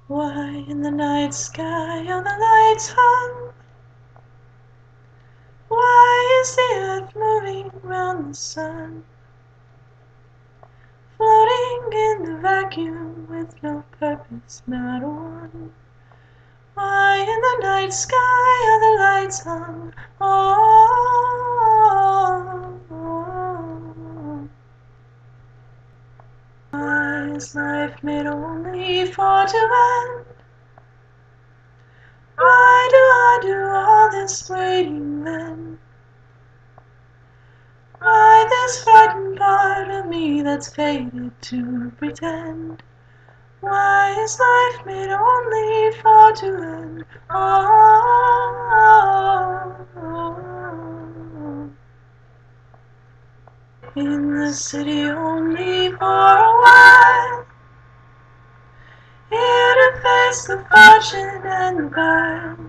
Why in the night sky are the lights hung? Why is the earth moving round the sun? Floating in the vacuum with no purpose, not a one. Why in the night sky are the lights hung? Oh. Why is life made only for to end? Why do I do all this waiting then? Why this frightened part of me that's fated to pretend? Why is life made only for to end? Oh. In the city only for a while, here to face the fortune and the guile.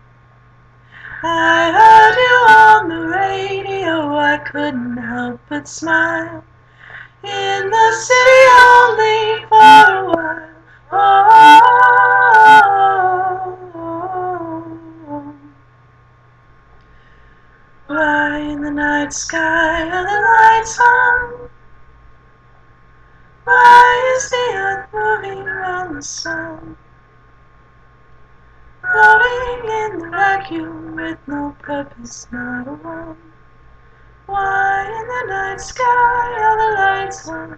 I heard you on the radio, I couldn't help but smile. In the city only for a while. Oh. Why in the night sky are the lights on? Why is the earth moving around the sun? Floating in the vacuum with no purpose, not a one. Why in the night sky are the lights on?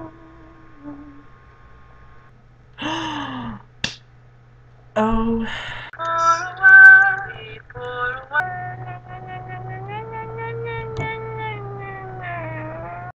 Oh. Oh.